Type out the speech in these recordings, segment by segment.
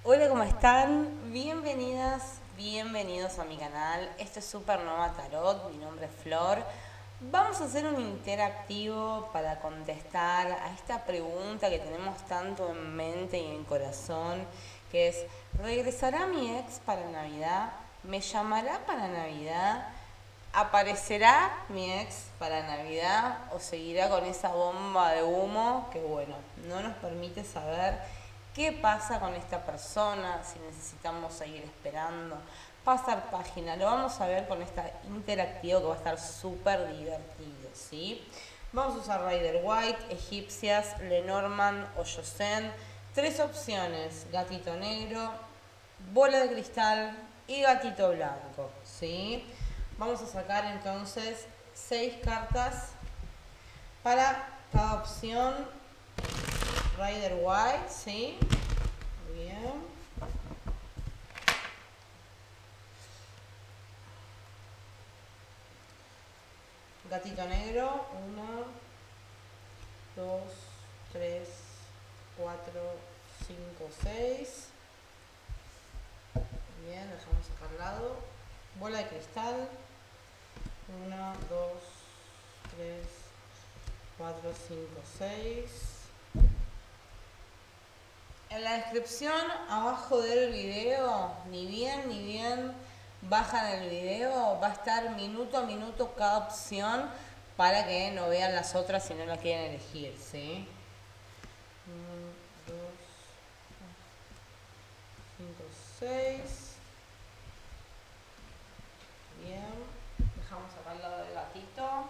Hola, ¿cómo están? Bienvenidas, bienvenidos a mi canal. Esto es Supernova Tarot, mi nombre es Flor. Vamos a hacer un interactivo para contestar a esta pregunta que tenemos tanto en mente y en corazón, que es, ¿regresará mi ex para Navidad? ¿Me llamará para Navidad? ¿Aparecerá mi ex para Navidad o seguirá con esa bomba de humo que, bueno, no nos permite saber qué pasa con esta persona, si necesitamos seguir esperando, pasar página? Lo vamos a ver con esta interactivo que va a estar súper divertido, ¿sí? Vamos a usar Rider White, Egipcias, Lenormand o Josen. Tres opciones: gatito negro, bola de cristal y gatito blanco, ¿sí? Vamos a sacar entonces 6 cartas para cada opción. Rider White, ¿sí? Muy bien. Gatito negro, 1, 2, 3, 4, 5, 6. Bien, dejamos acá al lado. Bola de cristal, 1, 2, 3, 4, 5, 6. En la descripción abajo del video, ni bien bajan el video, va a estar minuto a minuto cada opción para que no vean las otras si no la quieren elegir, ¿sí? 1, 2, 5, 6. Bien. Dejamos acá al lado del gatito.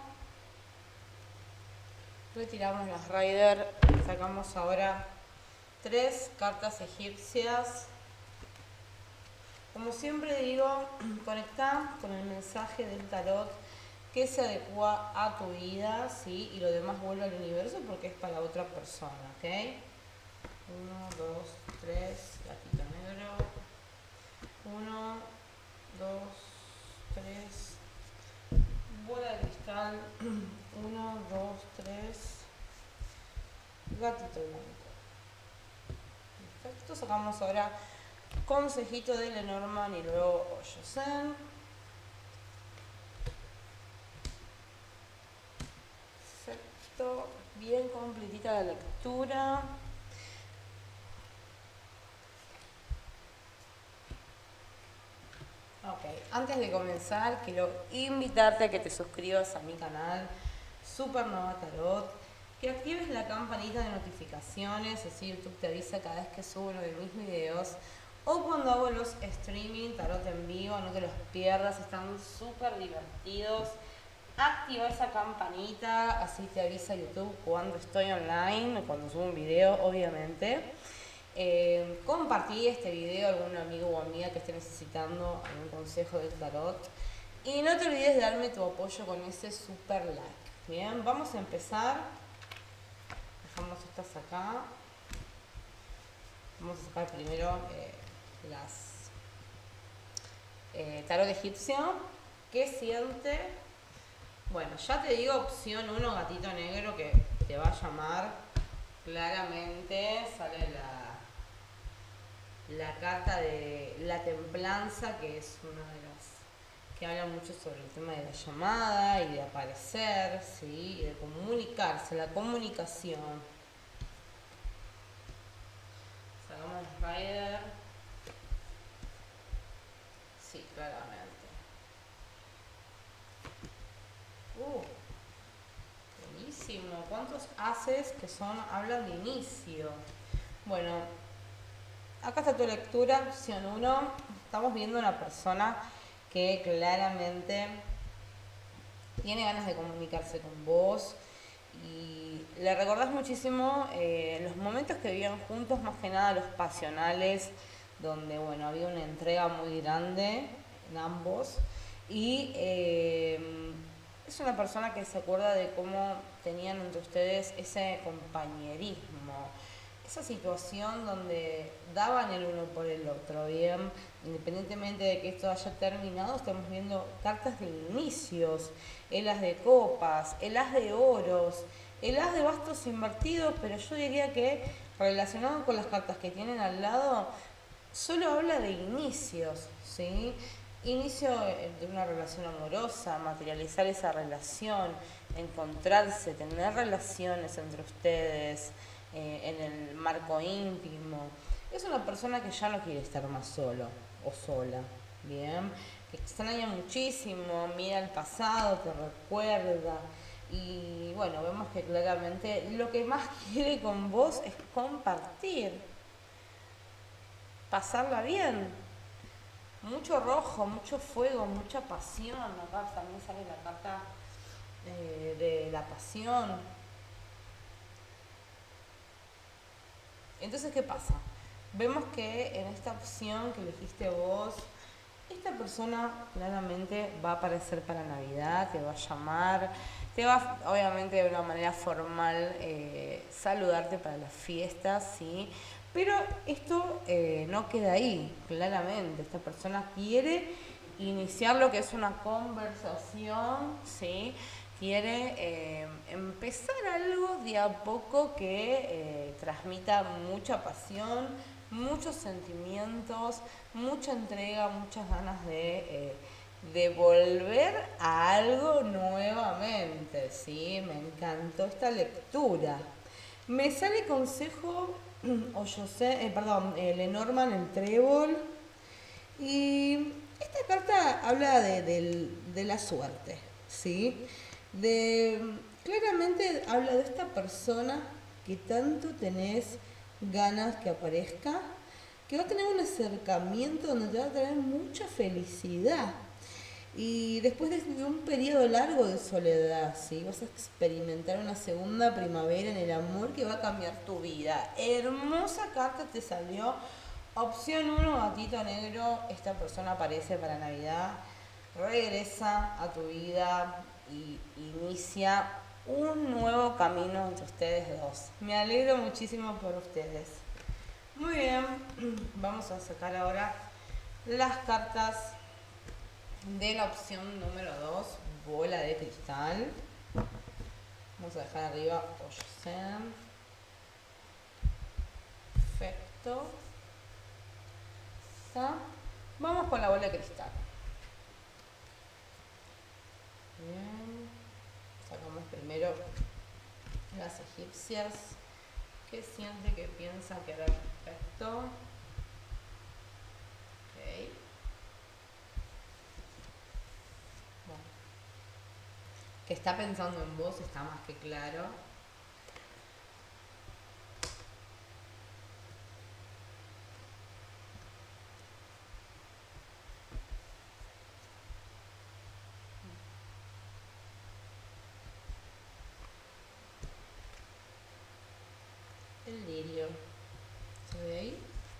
Retiramos las Rider. Sacamos ahora 3 cartas egipcias. Como siempre digo, conectá con el mensaje del tarot que se adecua a tu vida, ¿sí? Y lo demás vuelve al universo porque es para otra persona, ¿ok? 1, 2, 3, gatito negro. 1, 2, 3, bola de cristal. 1, 2, 3, gatito blanco. Perfecto, sacamos ahora consejito de Lenormand y luego Josen. Perfecto, bien completita la lectura. Ok, antes de comenzar quiero invitarte a que te suscribas a mi canal Supernova Tarot, que actives la campanita de notificaciones, así YouTube te avisa cada vez que subo uno de mis videos o cuando hago los streaming tarot en vivo, no te los pierdas, están súper divertidos. Activa esa campanita, así te avisa YouTube cuando estoy online, cuando subo un video, obviamente. Compartí este video a algún amigo o amiga que esté necesitando algún consejo del tarot. Y no te olvides de darme tu apoyo con ese super like. Bien, vamos a empezar. Dejamos estas acá. Vamos a sacar primero las tarot egipcio. ¿Qué siente? Bueno, ya te digo opción 1, gatito negro, que te va a llamar. Claramente sale la carta de la templanza, que es una de las que habla mucho sobre el tema de la llamada y de aparecer, ¿sí? Y de comunicarse, la comunicación. Sacamos el Rider. Sí, claramente. Buenísimo. ¿Cuántos haces que hablan de inicio? Bueno, acá está tu lectura, opción 1. Estamos viendo una persona que claramente tiene ganas de comunicarse con vos y le recordás muchísimo los momentos que vivían juntos, más que nada los pasionales, donde bueno, había una entrega muy grande en ambos y es una persona que se acuerda de cómo tenían entre ustedes ese compañerismo, esa situación donde daban el uno por el otro, bien, independientemente de que esto haya terminado, estamos viendo cartas de inicios, el as de copas, el as de oros, el as de bastos invertidos, pero yo diría que relacionado con las cartas que tienen al lado, solo habla de inicios, ¿sí? Inicio de una relación amorosa, materializar esa relación, encontrarse, tener relaciones entre ustedes en el marco íntimo. Es una persona que ya no quiere estar más solo o sola, ¿bien? Que extraña muchísimo, mira el pasado, te recuerda. Y bueno, vemos que claramente lo que más quiere con vos es compartir, pasarla bien. Mucho rojo, mucho fuego, mucha pasión. Acá también sale la carta de la pasión. Entonces, ¿qué pasa? Vemos que en esta opción que elegiste vos, esta persona claramente va a aparecer para Navidad, te va a llamar, te va obviamente de una manera formal saludarte para las fiestas, ¿sí? Pero esto no queda ahí, claramente. Esta persona quiere iniciar lo que es una conversación, ¿sí? Quiere empezar algo de a poco que transmita mucha pasión, muchos sentimientos, mucha entrega, muchas ganas de volver a algo nuevamente, ¿sí? Me encantó esta lectura. Me sale consejo, o yo sé, perdón, Lenormand, el trébol. Y esta carta habla de la suerte, ¿sí? Claramente habla de esta persona que tanto tenés ganas que aparezca, que va a tener un acercamiento donde te va a traer mucha felicidad. Y después de un periodo largo de soledad, ¿sí? Vas a experimentar una segunda primavera en el amor que va a cambiar tu vida. Hermosa carta te salió. Opción 1, gatito negro. Esta persona aparece para Navidad. Regresa a tu vida y inicia un nuevo camino entre ustedes dos. Me alegro muchísimo por ustedes. Muy bien, vamos a sacar ahora las cartas de la opción número 2, bola de cristal. Vamos a dejar arriba Ocean. Perfecto. ¿Está? Vamos con la bola de cristal. Bien. Sacamos primero las egipcias. ¿Qué siente, qué piensa que hará al respecto? Ok. Bueno. Que está pensando en vos está más que claro. El lirio. ¿Se ve ahí?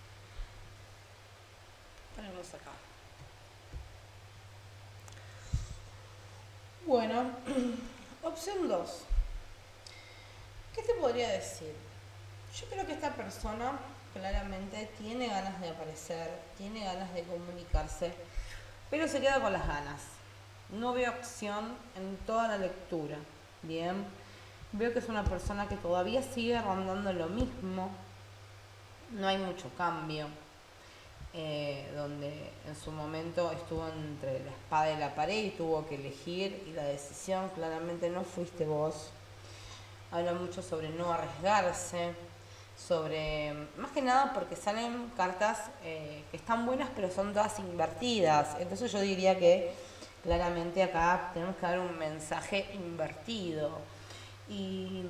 Ponemos acá. Bueno, opción 2. ¿Qué te podría decir? Yo creo que esta persona claramente tiene ganas de aparecer, tiene ganas de comunicarse, pero se queda con las ganas. No veo acción en toda la lectura. Bien, veo que es una persona que todavía sigue rondando lo mismo, no hay mucho cambio, donde en su momento estuvo entre la espada y la pared y tuvo que elegir y la decisión claramente no fuiste vos. Habla mucho sobre no arriesgarse, sobre, más que nada porque salen cartas que están buenas pero son todas invertidas. Entonces yo diría que claramente acá tenemos que dar un mensaje invertido. Y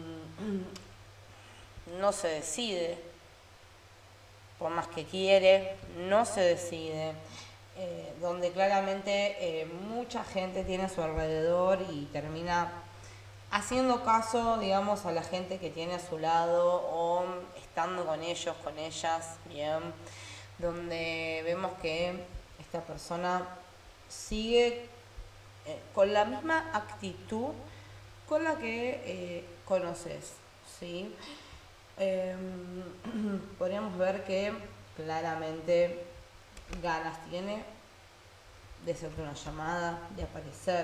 no se decide, por más que quiere, no se decide. Donde claramente mucha gente tiene a su alrededor y termina haciendo caso, digamos, a la gente que tiene a su lado o estando con ellos, con ellas, bien, donde vemos que esta persona sigue con la misma actitud con la que conoces, ¿sí? Podríamos ver que claramente ganas tiene de hacerte una llamada, de aparecer,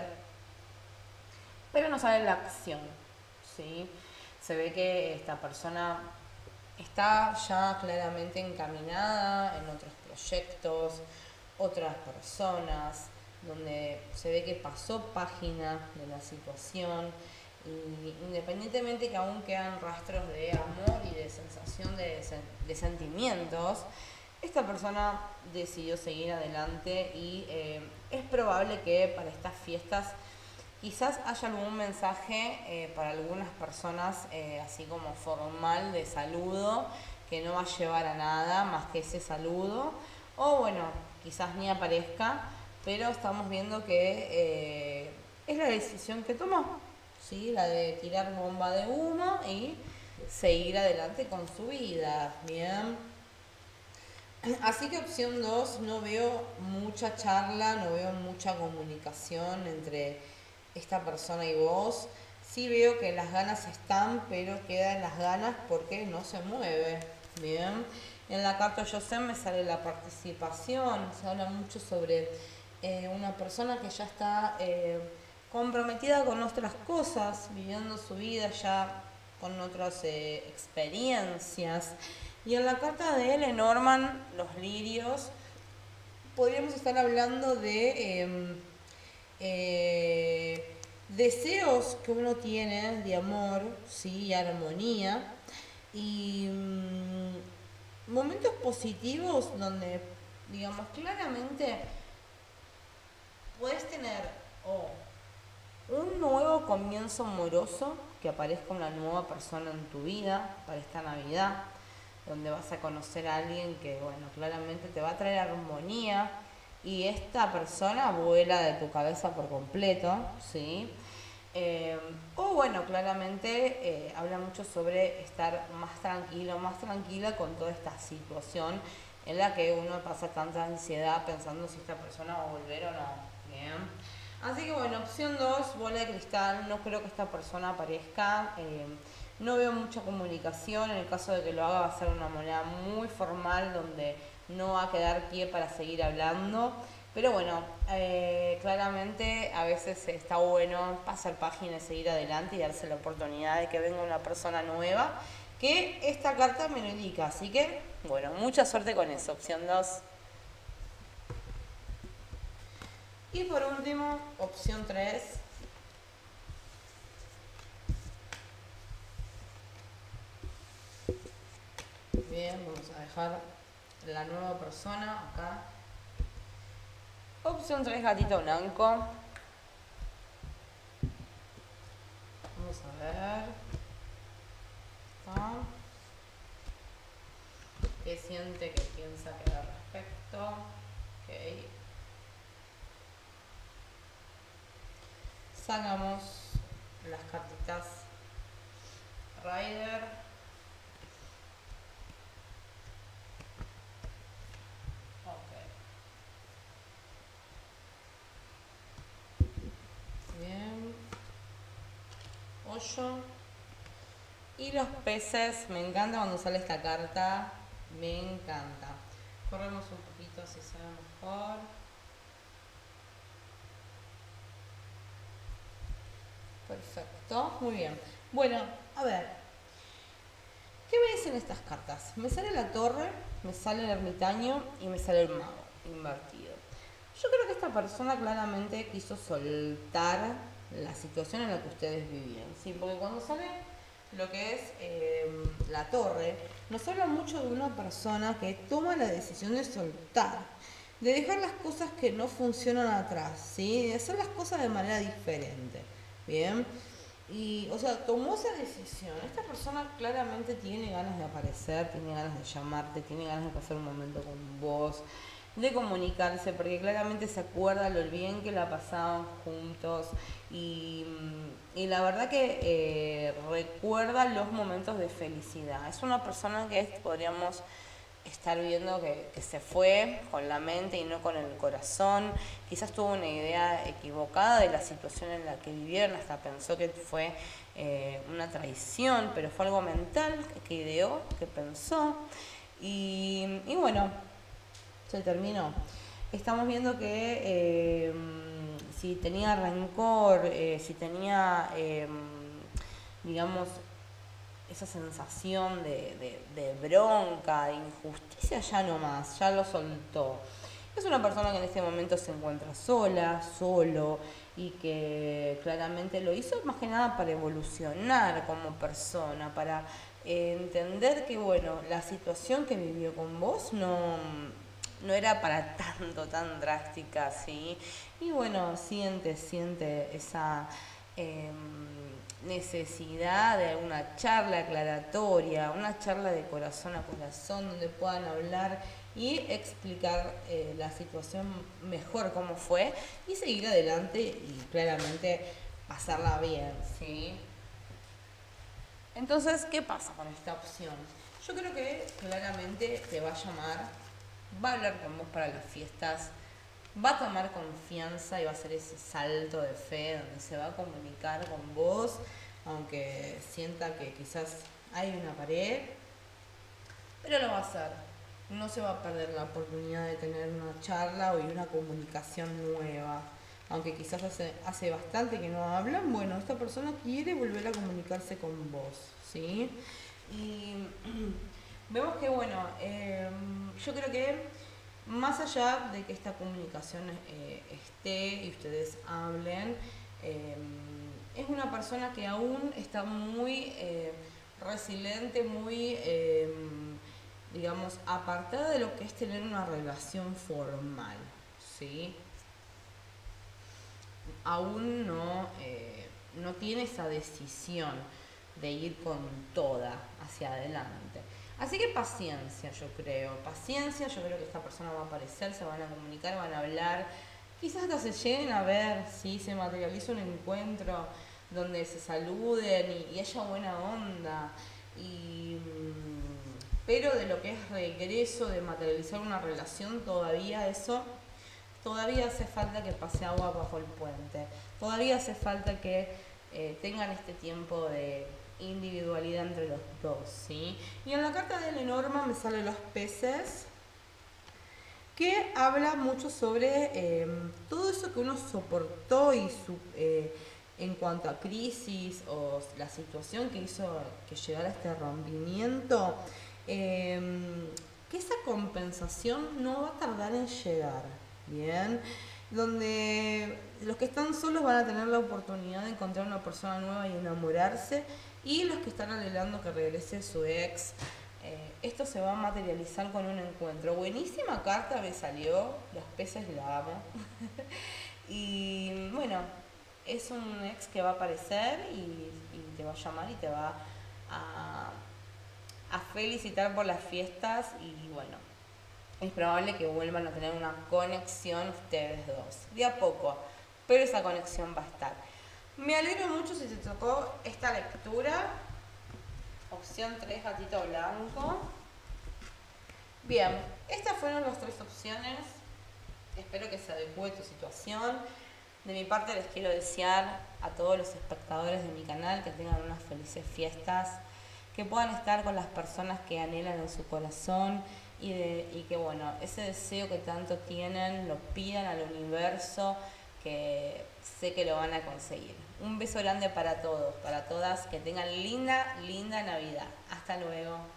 pero no sale la acción, ¿sí? Se ve que esta persona está ya claramente encaminada en otros proyectos, otras personas, donde se ve que pasó página de la situación y independientemente que aún quedan rastros de amor y de sensación de sentimientos, esta persona decidió seguir adelante y es probable que para estas fiestas quizás haya algún mensaje para algunas personas, así como formal de saludo, que no va a llevar a nada más que ese saludo. O bueno, quizás ni aparezca, pero estamos viendo que es la decisión que tomó, ¿sí? La de tirar bomba de humo y seguir adelante con su vida, ¿bien? Así que opción 2 no veo mucha charla, no veo mucha comunicación entre esta persona y vos. Sí veo que las ganas están, pero quedan las ganas porque no se mueve. Bien. En la carta Yosem me sale la participación, se habla mucho sobre una persona que ya está comprometida con otras cosas, viviendo su vida ya con otras experiencias. Y en la carta de Lenormand, los lirios, podríamos estar hablando de deseos que uno tiene de amor, ¿sí? Y armonía. Y momentos positivos donde, digamos, claramente puedes tener un nuevo comienzo amoroso, que aparezca una nueva persona en tu vida para esta Navidad, donde vas a conocer a alguien que, bueno, claramente te va a traer armonía y esta persona vuela de tu cabeza por completo, ¿sí? O bueno, claramente habla mucho sobre estar más tranquilo, más tranquila con toda esta situación en la que uno pasa tanta ansiedad pensando si esta persona va a volver o no. Bien. Así que bueno, opción 2 bola de cristal, no creo que esta persona aparezca. No veo mucha comunicación, en el caso de que lo haga va a ser una manera muy formal donde no va a quedar pie para seguir hablando. Pero bueno, claramente a veces está bueno pasar página y seguir adelante y darse la oportunidad de que venga una persona nueva, que esta carta me lo indica. Así que, bueno, mucha suerte con eso, opción 2. Y por último, opción 3. Bien, vamos a dejar la nueva persona acá. Opción 3, gatito blanco. Vamos a ver. ¿Está? ¿Qué siente? ¿Qué piensa que al respecto? Ok. Sacamos las cartitas Rider. Ok. Bien. 8. Y los peces, me encanta cuando sale esta carta. Me encanta. Corremos un poquito si se ve mejor. Perfecto, muy bien. Bueno, a ver, ¿qué me dicen estas cartas? Me sale la torre, me sale el ermitaño y me sale el mago invertido. Yo creo que esta persona claramente quiso soltar la situación en la que ustedes vivían, ¿sí? Porque cuando sale lo que es la torre, nos habla mucho de una persona que toma la decisión de soltar, de dejar las cosas que no funcionan atrás, ¿sí? De hacer las cosas de manera diferente, ¿bien? Y, o sea, tomó esa decisión. Esta persona claramente tiene ganas de aparecer, tiene ganas de llamarte, tiene ganas de pasar un momento con vos, de comunicarse, porque claramente se acuerda lo bien que la pasaban juntos y la verdad que recuerda los momentos de felicidad. Es una persona que podríamos estar viendo que se fue con la mente y no con el corazón. Quizás tuvo una idea equivocada de la situación en la que vivieron, hasta pensó que fue una traición, pero fue algo mental que ideó, que pensó. Y bueno, se terminó. Estamos viendo que si tenía rencor, si tenía, digamos, esa sensación de bronca, de injusticia, ya no más, ya lo soltó. Es una persona que en este momento se encuentra sola, solo, y que claramente lo hizo más que nada para evolucionar como persona, para entender que, bueno, la situación que vivió con vos no era para tanto, tan drástica, ¿sí? Y bueno, siente esa necesidad de una charla aclaratoria, una charla de corazón a corazón, donde puedan hablar y explicar la situación mejor cómo fue y seguir adelante y claramente pasarla bien, ¿sí? Entonces, ¿qué pasa con esta opción? Yo creo que claramente te va a llamar, va a hablar con vos para las fiestas, va a tomar confianza y va a hacer ese salto de fe donde se va a comunicar con vos, aunque sienta que quizás hay una pared, pero lo va a hacer. No se va a perder la oportunidad de tener una charla y una comunicación nueva. Aunque quizás hace bastante que no hablan, bueno, esta persona quiere volver a comunicarse con vos, ¿sí? Y vemos que, bueno, yo creo que más allá de que esta comunicación esté y ustedes hablen, eh, es una persona que aún está muy resiliente, muy, digamos, apartada de lo que es tener una relación formal, ¿sí? Aún no tiene esa decisión de ir con toda hacia adelante. Así que paciencia, yo creo. Paciencia, yo creo que esta persona va a aparecer, se van a comunicar, van a hablar. Quizás hasta se lleguen a ver, si se materializa un encuentro donde se saluden y haya buena onda. Pero de lo que es regreso, de materializar una relación, todavía hace falta que pase agua bajo el puente. Todavía hace falta que tengan este tiempo de individualidad entre los dos, ¿sí? Y en la carta de Lenormand me salen los peces, que habla mucho sobre todo eso que uno soportó y en cuanto a crisis o la situación que hizo que llegara a este rompimiento, que esa compensación no va a tardar en llegar, ¿bien? Donde los que están solos van a tener la oportunidad de encontrar una persona nueva y enamorarse, y los que están anhelando que regrese su ex, esto se va a materializar con un encuentro. Buenísima carta me salió, los peces la amo. Y bueno, es un ex que va a aparecer y te va a llamar y te va a felicitar por las fiestas y bueno, es probable que vuelvan a tener una conexión ustedes dos, de a poco, pero esa conexión va a estar. Me alegro mucho si te tocó esta lectura. Opción 3, gatito blanco. Bien, estas fueron las tres opciones. Espero que se adecue tu situación. De mi parte les quiero desear a todos los espectadores de mi canal que tengan unas felices fiestas, que puedan estar con las personas que anhelan en su corazón y que bueno, ese deseo que tanto tienen lo pidan al universo, que sé que lo van a conseguir. Un beso grande para todos, para todas, que tengan linda Navidad. Hasta luego.